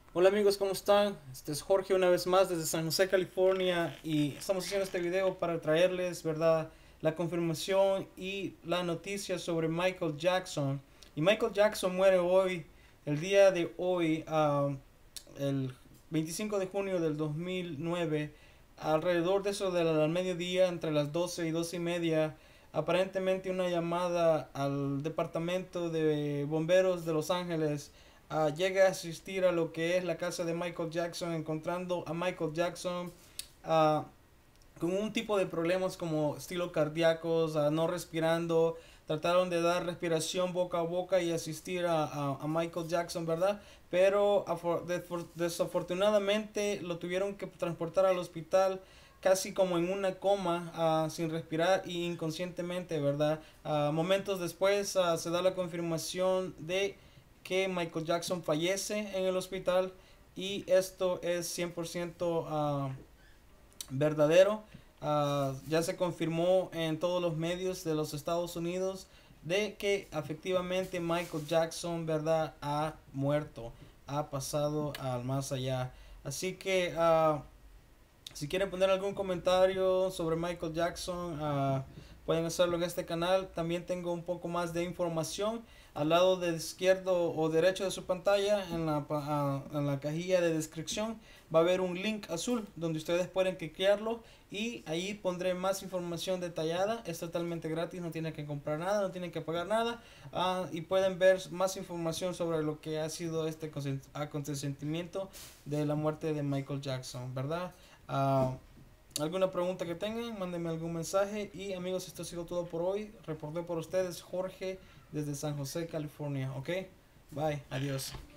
Hola amigos, ¿cómo están? Este es Jorge una vez más desde San José, California y estamos haciendo este video para traerles, ¿verdad?, la confirmación y la noticia sobre Michael Jackson. Y Michael Jackson muere hoy, el día de hoy, el 25 de junio del 2009, alrededor de eso del mediodía, entre las 12 y 12 y media. Aparentemente una llamada al departamento de bomberos de Los Ángeles llega a asistir a lo que es la casa de Michael Jackson, encontrando a Michael Jackson uh, con un tipo de problemas como estilo cardíacos, no respirando. Trataron de dar respiración boca a boca y asistir a Michael Jackson, ¿verdad? Pero desafortunadamente lo tuvieron que transportar al hospital casi como en una coma, sin respirar y inconscientemente, ¿verdad? Momentos después se da la confirmación de que Michael Jackson fallece en el hospital y esto es 100% verdadero. Ya se confirmó en todos los medios de los Estados Unidos de que efectivamente Michael Jackson, ¿verdad?, ha muerto, ha pasado al más allá. Así que si quieren poner algún comentario sobre Michael Jackson, pueden hacerlo en este canal. También tengo un poco más de información al lado de izquierdo o derecho de su pantalla, en la cajilla de descripción va a haber un link azul donde ustedes pueden clicarlo y ahí pondré más información detallada. Es totalmente gratis, no tienen que comprar nada, no tienen que pagar nada, y pueden ver más información sobre lo que ha sido este acontecimiento de la muerte de Michael Jackson, ¿verdad? Ah, ¿Alguna pregunta que tengan? Mándenme algún mensaje. Y amigos, esto ha sido todo por hoy. Reporté por ustedes Jorge desde San José, California. ¿Ok? Bye. Adiós.